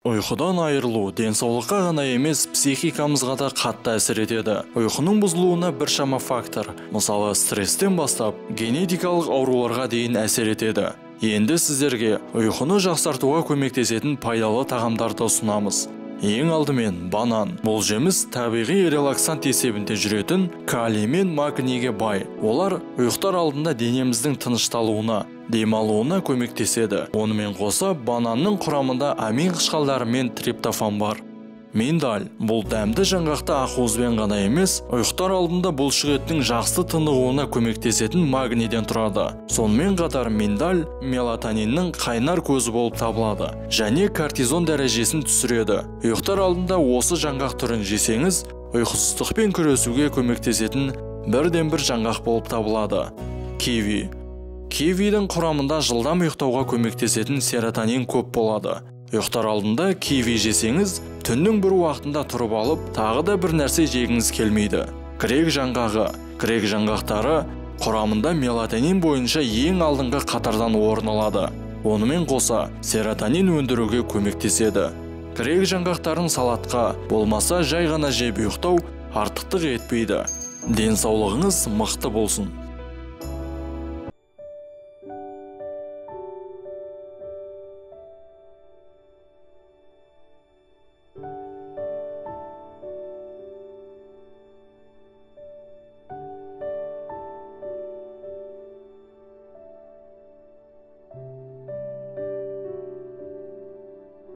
Ұйқыдан айырылу денсаулыққа ғана емес, психикамызға да қатты әсер етеді. Ұйқының бұзылуына біршама фактор, мысалы стресстен бастап, генетикалық ауруларға дейін әсер етеді. Енді сіздерге ұйқыны жақсартуға көмектесетін пайдалы тағамдарды ұсынамыз. Ең алдымен банан. Бұл жеміс табиғи релаксант есебінде жүретін калий мен магнийге бай. Олар ұйықтар алдында денеміздің тынышталуына, демалуына көмектеседі. Онымен қоса бананның құрамында амин қышқалдары мен триптофан бар. Миндаль. Бұл дәмді жаңғақты ақуызбен ғана емес, ұйықтар алдында бұлшық еттің жақсы тынығуына көмектесетін магнийден тұрады. Сонымен қатар миндаль мелатониннің қайнар көзі болып табылады және кортизон дәрежесін түсіреді. Ұйықтар алдында осы жаңғақ түрін жесеңіз, ұйқысыздықпен күресуге көмектесетін бірден бір жаңғақ болып табылады. Киви. Кивидің құрамында жылдам ұйықтауға көмектесетін серотонин көп болады. Ұйықтар алдында киви жесеңіз, түннің бір уақытында тұрып алып, тағы да бір нәрсе жегіңіз келмейді. Грек жаңғағы. Грек жаңғақтары құрамында мелатонин бойынша ең алдыңғы қатардан орын алады. Онымен қоса серотонин өндіруге көмектеседі. Грек жаңғақтарын салатқа, болмаса жай ғана жеп ұйықтау артықтық етпейді. Денсаулығыңыз мықты болсын.